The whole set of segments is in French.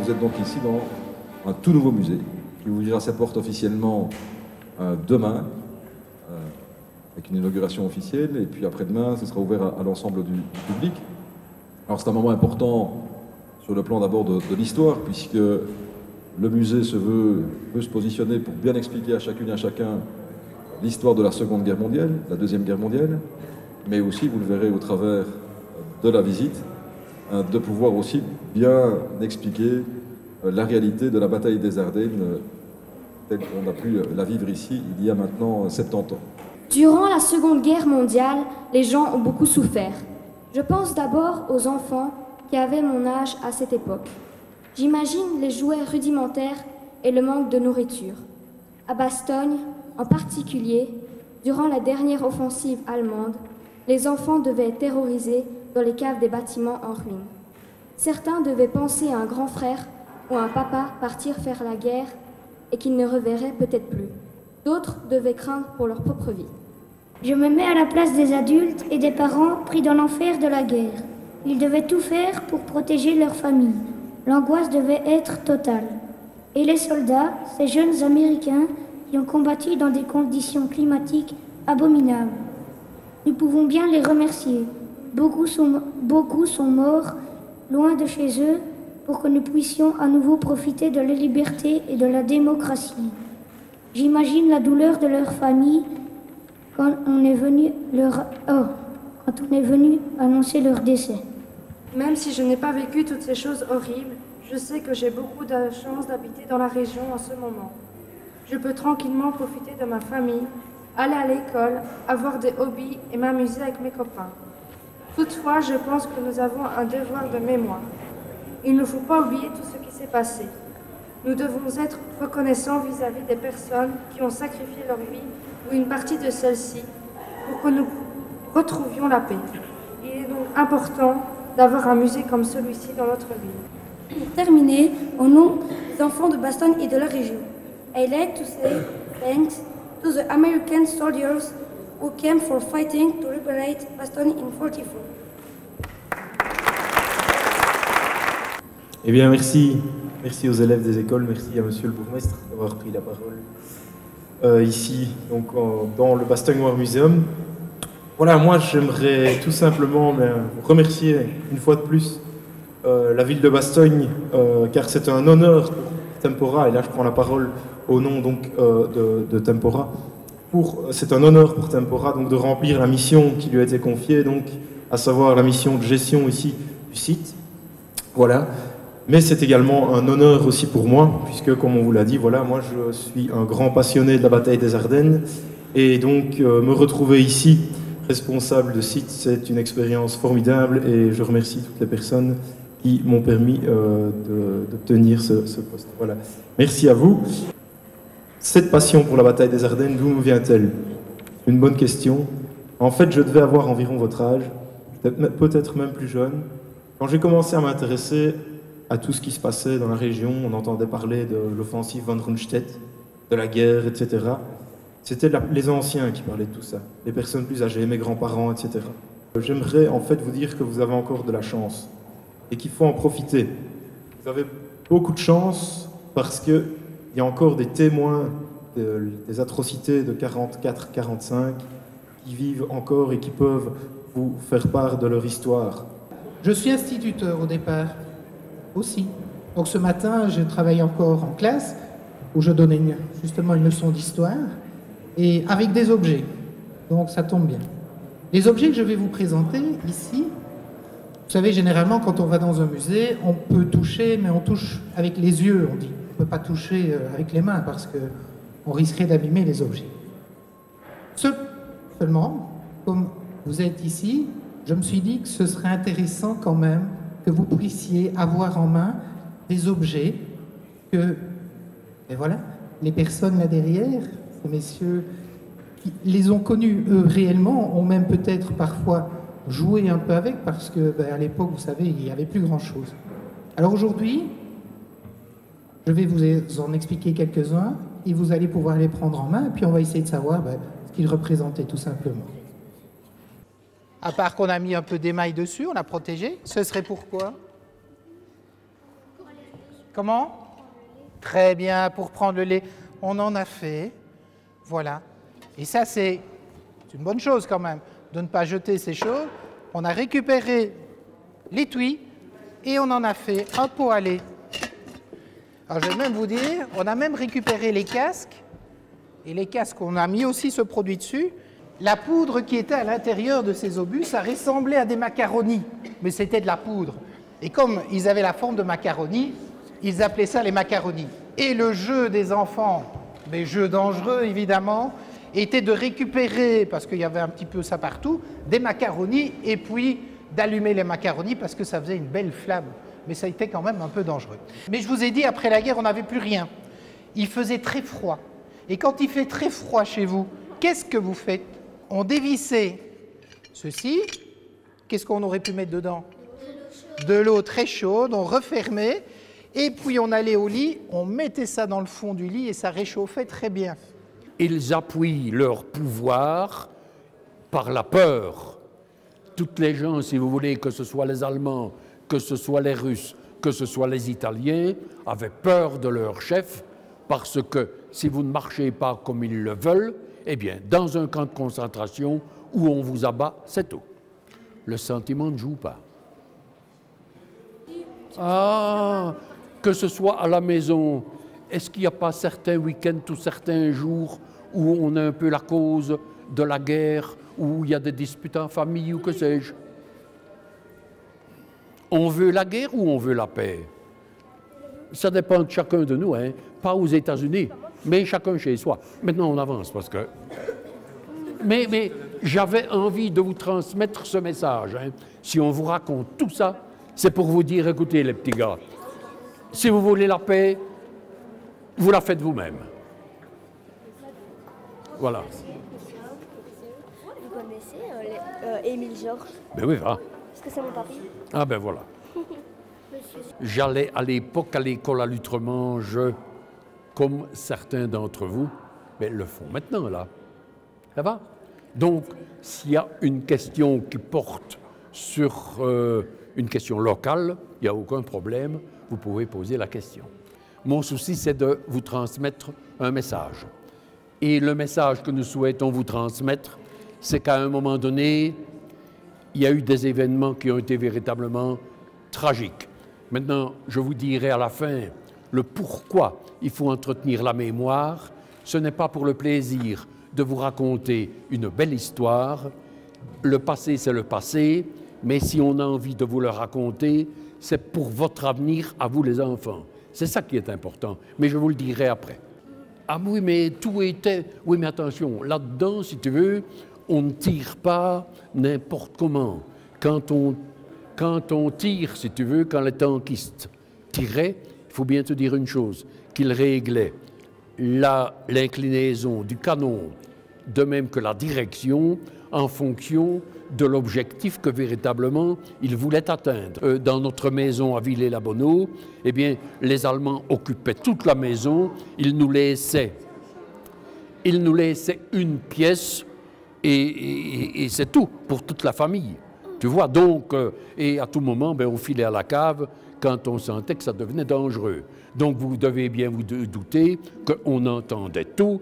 vous êtes donc ici dans un tout nouveau musée qui ouvrira ses portes officiellement demain, avec une inauguration officielle, et puis après-demain, ce sera ouvert à l'ensemble du public. Alors c'est un moment important sur le plan d'abord de l'histoire, puisque le musée veut se positionner pour bien expliquer à chacune et à chacun l'histoire de la Seconde Guerre mondiale, la Deuxième Guerre mondiale, mais aussi, vous le verrez au travers de la visite, de pouvoir aussi bien expliquer la réalité de la bataille des Ardennes, telle qu'on a pu la vivre ici il y a maintenant 70 ans. Durant la Seconde Guerre mondiale, les gens ont beaucoup souffert. Je pense d'abord aux enfants qui avaient mon âge à cette époque. J'imagine les jouets rudimentaires et le manque de nourriture. À Bastogne, en particulier, durant la dernière offensive allemande, les enfants devaient être terrorisés dans les caves des bâtiments en ruine. Certains devaient penser à un grand frère ou à un papa partir faire la guerre et qu'ils ne reverraient peut-être plus. D'autres devaient craindre pour leur propre vie. Je me mets à la place des adultes et des parents pris dans l'enfer de la guerre. Ils devaient tout faire pour protéger leur famille. L'angoisse devait être totale. Et les soldats, ces jeunes Américains qui ont combattu dans des conditions climatiques abominables. Nous pouvons bien les remercier. Beaucoup sont morts, loin de chez eux, pour que nous puissions à nouveau profiter de la liberté et de la démocratie. J'imagine la douleur de leur famille quand on est venu annoncer leur décès. Même si je n'ai pas vécu toutes ces choses horribles, je sais que j'ai beaucoup de chance d'habiter dans la région en ce moment. Je peux tranquillement profiter de ma famille, aller à l'école, avoir des hobbies et m'amuser avec mes copains. Toutefois, je pense que nous avons un devoir de mémoire. Il ne faut pas oublier tout ce qui s'est passé. Nous devons être reconnaissants vis-à-vis des personnes qui ont sacrifié leur vie ou une partie de celle-ci pour que nous retrouvions la paix. Il est donc important d'avoir un musée comme celui-ci dans notre ville. Pour terminer, au nom des enfants de Bastogne et de la région, I'd like to say thanks to the American soldiers who came for fighting to liberate Bastogne in 1944. Eh bien, merci. Merci aux élèves des écoles, merci à monsieur le bourgmestre d'avoir pris la parole ici, donc dans le Bastogne War Museum. Voilà, moi j'aimerais tout simplement vous remercier une fois de plus la ville de Bastogne, car c'est un honneur pour Tempora, et là je prends la parole au nom donc de Tempora. C'est un honneur pour Tempora donc de remplir la mission qui lui a été confiée, donc à savoir la mission de gestion ici du site. Voilà. Mais c'est également un honneur aussi pour moi, puisque comme on vous l'a dit, voilà, moi je suis un grand passionné de la bataille des Ardennes, et donc me retrouver ici, responsable de site, c'est une expérience formidable, et je remercie toutes les personnes qui m'ont permis d'obtenir ce poste. Voilà. Merci à vous. Cette passion pour la bataille des Ardennes, d'où nous vient-elle? Une bonne question. En fait, je devais avoir environ votre âge, peut-être même plus jeune, quand j'ai commencé à m'intéresser à tout ce qui se passait dans la région. On entendait parler de l'offensive von Rundstedt, de la guerre, etc. C'était les anciens qui parlaient de tout ça, les personnes plus âgées, mes grands-parents, etc. J'aimerais en fait vous dire que vous avez encore de la chance et qu'il faut en profiter. Vous avez beaucoup de chance parce qu'il y a encore des témoins des atrocités de 44-45 qui vivent encore et qui peuvent vous faire part de leur histoire. Je suis instituteur au départ aussi. Donc ce matin, je travaille encore en classe où je donnais justement une leçon d'histoire et avec des objets. Donc ça tombe bien. Les objets que je vais vous présenter ici, vous savez, généralement quand on va dans un musée, on peut toucher, mais on touche avec les yeux, on dit. On ne peut pas toucher avec les mains parce qu'on risquerait d'abîmer les objets. Seulement, comme vous êtes ici, je me suis dit que ce serait intéressant quand même que vous puissiez avoir en main des objets que, et voilà, les personnes là derrière, ces messieurs qui les ont connus eux réellement, ont même peut-être parfois joué un peu avec, parce que à l'époque, vous savez, il n'y avait plus grand-chose. Alors aujourd'hui, je vais vous en expliquer quelques-uns, et vous allez pouvoir les prendre en main, et puis on va essayer de savoir ce qu'ils représentaient tout simplement. À part qu'on a mis un peu d'émail dessus, on l'a protégé. Ce serait pourquoi? Comment? Très bien, pour prendre le lait. On en a fait. Voilà. Et ça, c'est une bonne chose quand même, de ne pas jeter ces choses. On a récupéré l'étui et on en a fait un pot à lait. Alors, je vais même vous dire, on a même récupéré les casques. Et les casques, on a mis aussi ce produit dessus. La poudre qui était à l'intérieur de ces obus, ça ressemblait à des macaronis, mais c'était de la poudre. Et comme ils avaient la forme de macaronis, ils appelaient ça les macaronis. Et le jeu des enfants, des jeux dangereux évidemment, était de récupérer, parce qu'il y avait un petit peu ça partout, des macaronis et puis d'allumer les macaronis parce que ça faisait une belle flamme. Mais ça a été quand même un peu dangereux. Mais je vous ai dit, après la guerre, on n'avait plus rien. Il faisait très froid. Et quand il fait très froid chez vous, qu'est-ce que vous faites? On dévissait ceci. Qu'est-ce qu'on aurait pu mettre dedans? De l'eau très chaude, on refermait, et puis on allait au lit, on mettait ça dans le fond du lit et ça réchauffait très bien. Ils appuient leur pouvoir par la peur. Toutes les gens, si vous voulez, que ce soit les Allemands, que ce soit les Russes, que ce soit les Italiens, avaient peur de leur chef, parce que si vous ne marchez pas comme ils le veulent, eh bien, dans un camp de concentration où on vous abat, c'est tout. Le sentiment ne joue pas. Ah, que ce soit à la maison, est-ce qu'il n'y a pas certains week-ends ou certains jours où on a un peu la cause de la guerre, où il y a des disputes en famille ou que sais-je? On veut la guerre ou on veut la paix? Ça dépend de chacun de nous, hein. Pas aux États-Unis, mais chacun chez soi. Maintenant, on avance parce que... Mais j'avais envie de vous transmettre ce message. Hein. Si on vous raconte tout ça, c'est pour vous dire, écoutez les petits gars, si vous voulez la paix, vous la faites vous-même. Voilà. Vous connaissez Émile Georges? Ben oui, va. Est-ce que c'est mon papy? Ah ben voilà. J'allais à l'époque à l'école à Lutremange, comme certains d'entre vous, mais le font maintenant, là. Ça va? Donc, s'il y a une question qui porte sur une question locale, il n'y a aucun problème, vous pouvez poser la question. Mon souci, c'est de vous transmettre un message. Et le message que nous souhaitons vous transmettre, c'est qu'à un moment donné, il y a eu des événements qui ont été véritablement tragiques. Maintenant, je vous dirai à la fin le pourquoi il faut entretenir la mémoire. Ce n'est pas pour le plaisir de vous raconter une belle histoire. Le passé, c'est le passé, mais si on a envie de vous le raconter, c'est pour votre avenir à vous les enfants. C'est ça qui est important, mais je vous le dirai après. Ah oui, mais tout était... Oui, mais attention, là-dedans, si tu veux, on ne tire pas n'importe comment. Quand on tire, si tu veux, quand les tankistes tiraient, il faut bien te dire une chose, qu'ils réglaient l'inclinaison du canon, de même que la direction, en fonction de l'objectif que véritablement ils voulaient atteindre. Dans notre maison à Villers-la-Bonneau, eh bien, les Allemands occupaient toute la maison, ils nous laissaient une pièce et c'est tout pour toute la famille. Tu vois, donc, et à tout moment, ben, on filait à la cave quand on sentait que ça devenait dangereux. Donc, vous devez bien vous douter qu'on entendait tout.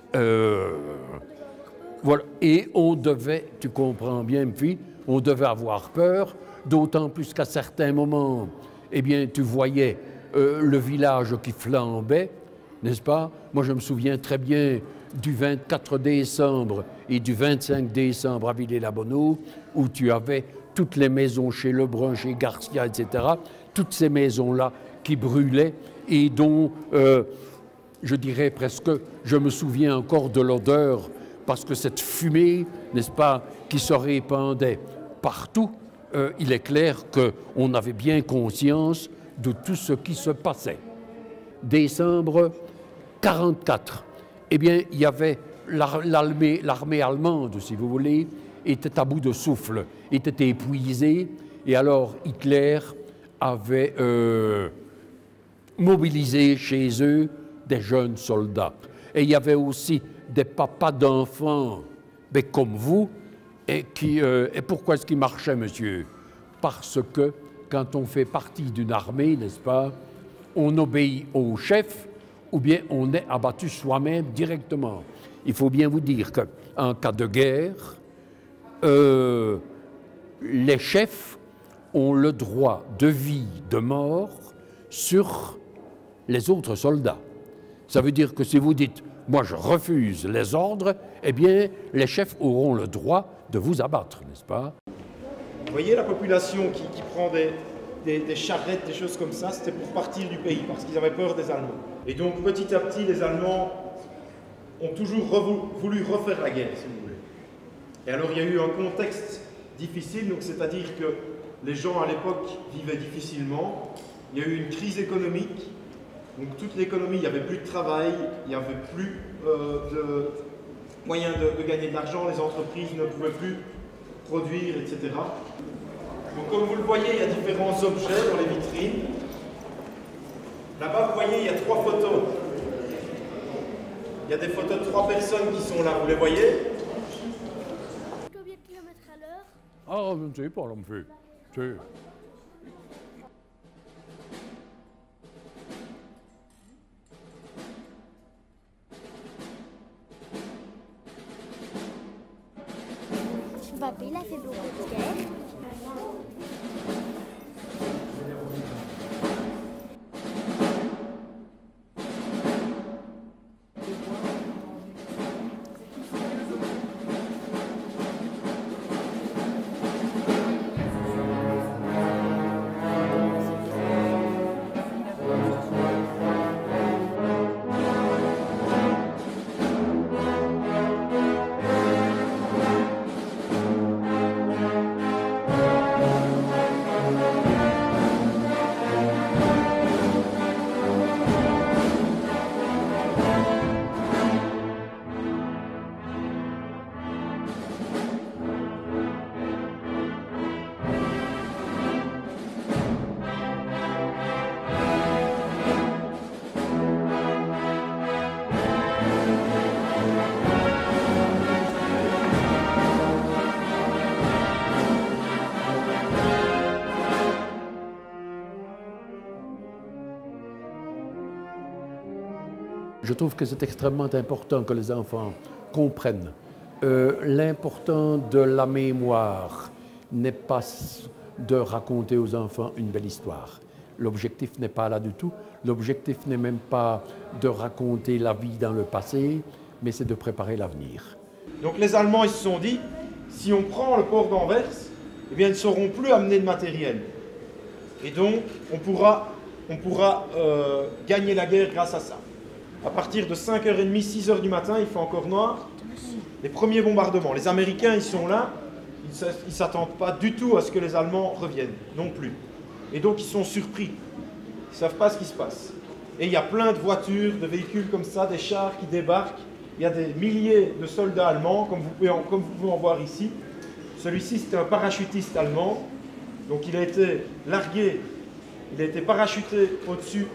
Voilà. Et on devait, tu comprends bien, fille, on devait avoir peur, d'autant plus qu'à certains moments, eh bien, tu voyais le village qui flambait, n'est-ce pas? Moi, je me souviens très bien du 24 décembre et du 25 décembre à Villers-la-Bonneau, où tu avais toutes les maisons chez Lebrun, chez Garcia, etc., toutes ces maisons-là qui brûlaient et dont, je dirais presque, je me souviens encore de l'odeur, parce que cette fumée, n'est-ce pas, qui se répandait partout, il est clair qu'on avait bien conscience de tout ce qui se passait. Décembre 1944, eh bien, il y avait l'armée allemande, si vous voulez, était à bout de souffle, était épuisée, et alors Hitler avait mobilisé chez eux des jeunes soldats. Et il y avait aussi des papas d'enfants, mais comme vous, et pourquoi est-ce qu'ils marchaient, monsieur? Parce que quand on fait partie d'une armée, n'est-ce pas, on obéit au chef ou bien on est abattu soi-même directement. Il faut bien vous dire qu'en cas de guerre, les chefs ont le droit de vie, de mort sur les autres soldats. Ça veut dire que si vous dites « moi je refuse les ordres », eh bien les chefs auront le droit de vous abattre, n'est-ce pas? Vous voyez la population qui prend des charrettes, des choses comme ça, c'était pour partir du pays, parce qu'ils avaient peur des Allemands. Et donc petit à petit, les Allemands ont toujours voulu refaire la guerre, si vous voulez. Et alors il y a eu un contexte difficile, donc c'est-à-dire que les gens à l'époque vivaient difficilement, il y a eu une crise économique, donc toute l'économie, il n'y avait plus de travail, il n'y avait plus de moyens de gagner de l'argent, les entreprises ne pouvaient plus produire, etc. Donc comme vous le voyez, il y a différents objets dans les vitrines. Là-bas, vous voyez, il y a 3 photos. Il y a des photos de 3 personnes qui sont là, vous les voyez? Combien de kilomètres à l'heure? Ah, je ne sais pas, l'homme fait. Mbappé, il a fait beaucoup de guerre. Je trouve que c'est extrêmement important que les enfants comprennent l'important de la mémoire n'est pas de raconter aux enfants une belle histoire. L'objectif n'est pas là du tout. L'objectif n'est même pas de raconter la vie dans le passé, mais c'est de préparer l'avenir. Donc les Allemands, ils se sont dit, si on prend le port d'Anvers, eh bien, ils ne sauront plus amener de matériel. Et donc, on pourra gagner la guerre grâce à ça. À partir de 5h30, 6h du matin, il fait encore noir. Les premiers bombardements. Les Américains, ils sont là. Ils ne s'attendent pas du tout à ce que les Allemands reviennent, non plus. Et donc, ils sont surpris. Ils ne savent pas ce qui se passe. Et il y a plein de voitures, de véhicules comme ça, des chars qui débarquent. Il y a des milliers de soldats allemands, comme vous pouvez en voir ici. Celui-ci, c'était un parachutiste allemand. Donc, il a été largué, il a été parachuté au-dessus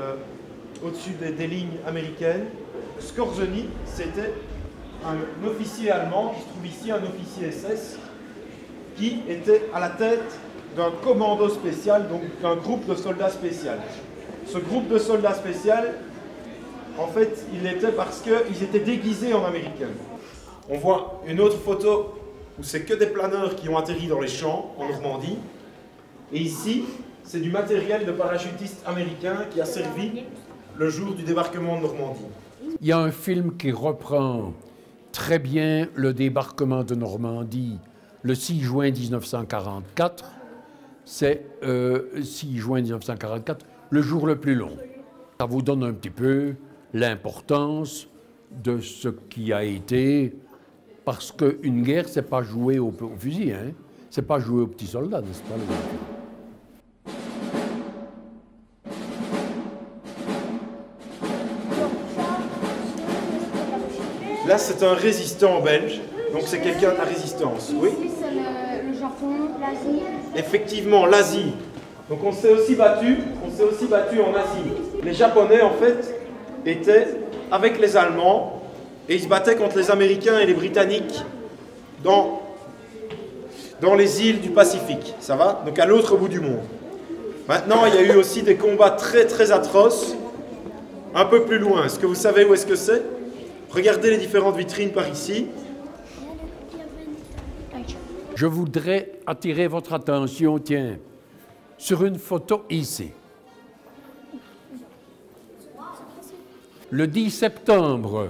des lignes américaines. Skorzeny, c'était un officier allemand, qui se trouve ici, un officier SS, qui était à la tête d'un commando spécial, donc d'un groupe de soldats spécial. Ce groupe de soldats spécial, en fait, il était parce qu'ils étaient déguisés en américains. On voit une autre photo où c'est que des planeurs qui ont atterri dans les champs en Normandie. Et ici, c'est du matériel de parachutistes américains qui a servi le jour du débarquement de Normandie. Il y a un film qui reprend très bien le débarquement de Normandie le 6 juin 1944. C'est 6 juin 1944, le jour le plus long. Ça vous donne un petit peu l'importance de ce qui a été, parce qu'une guerre, c'est pas jouer au fusil, hein? C'est pas jouer aux petits soldats, n'est-ce pas, les enfants? Là, c'est un résistant belge, donc c'est quelqu'un de la résistance. Oui. Ici, c'est le Japon, l'Asie. Effectivement, l'Asie. Donc on s'est aussi battu en Asie. Les Japonais, en fait, étaient avec les Allemands et ils se battaient contre les Américains et les Britanniques dans les îles du Pacifique. Ça va? Donc à l'autre bout du monde. Maintenant, il y a eu aussi des combats très très atroces, un peu plus loin. Est-ce que vous savez où est-ce que c'est? Regardez les différentes vitrines par ici. Je voudrais attirer votre attention, tiens, sur une photo ici. Le 10 septembre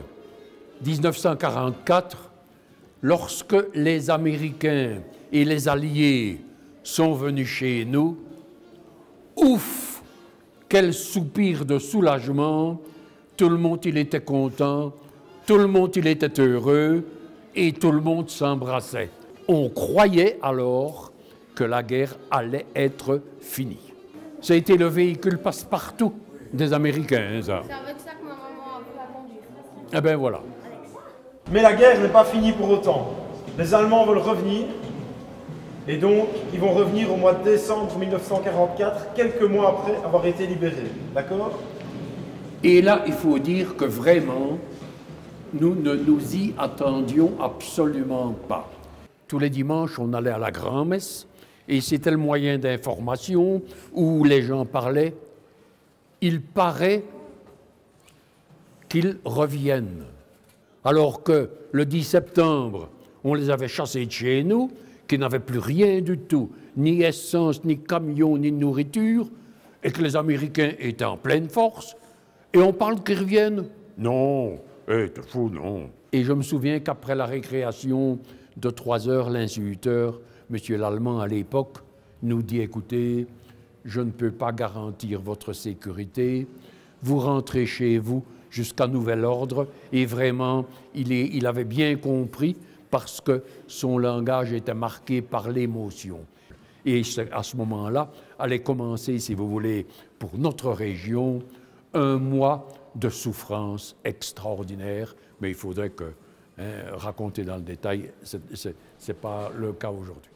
1944, lorsque les Américains et les Alliés sont venus chez nous, ouf, quel soupir de soulagement, tout le monde il était content, tout le monde il était heureux et tout le monde s'embrassait. On croyait alors que la guerre allait être finie. Ça a été le véhicule passe-partout des Américains, ça. C'est avec ça que ma maman a pu conduire. Eh bien voilà. Mais la guerre n'est pas finie pour autant. Les Allemands veulent revenir. Et donc, ils vont revenir au mois de décembre 1944, quelques mois après avoir été libérés. D'accord? Et là, il faut dire que vraiment, nous ne nous y attendions absolument pas. Tous les dimanches, on allait à la grand-messe, et c'était le moyen d'information où les gens parlaient. Il paraît qu'ils reviennent. Alors que le 10 septembre, on les avait chassés de chez nous, qui n'avaient plus rien du tout, ni essence, ni camion, ni nourriture, et que les Américains étaient en pleine force, et on parle qu'ils reviennent. Non, t'es fou, non. Et je me souviens qu'après la récréation de 3 heures, l'instituteur, M. l'Allemand à l'époque, nous dit, écoutez, je ne peux pas garantir votre sécurité, vous rentrez chez vous jusqu'à nouvel ordre, et vraiment, il avait bien compris parce que son langage était marqué par l'émotion. Et à ce moment-là, allait commencer, si vous voulez, pour notre région, un mois de souffrance extraordinaire, mais il faudrait que, raconter dans le détail, ce n'est pas le cas aujourd'hui.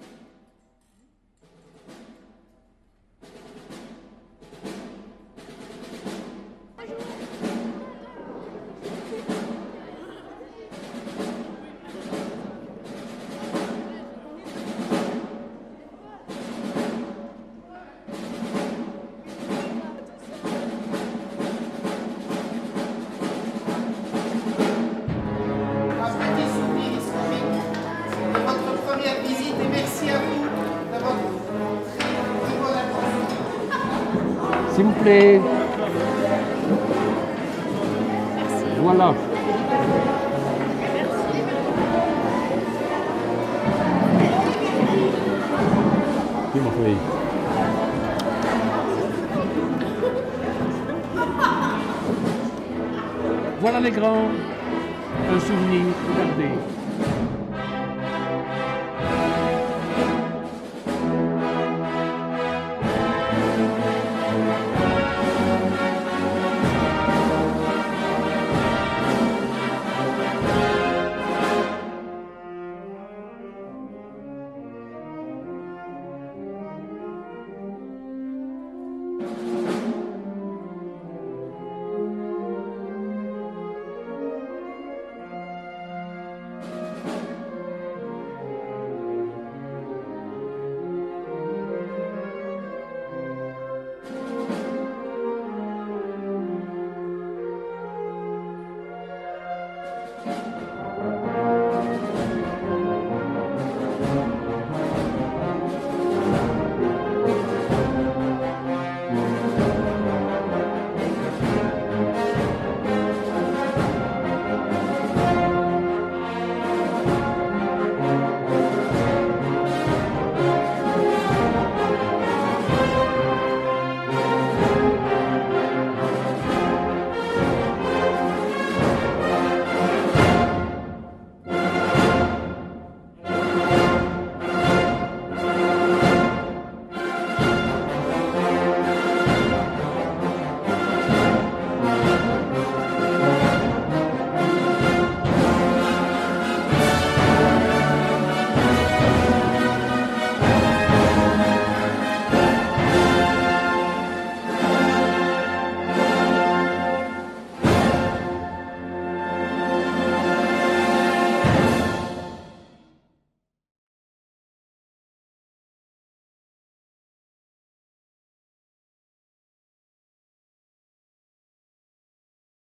S'il vous plaît. Voilà. Qui m'a fait? Voilà les grands. Un souvenir, regardez.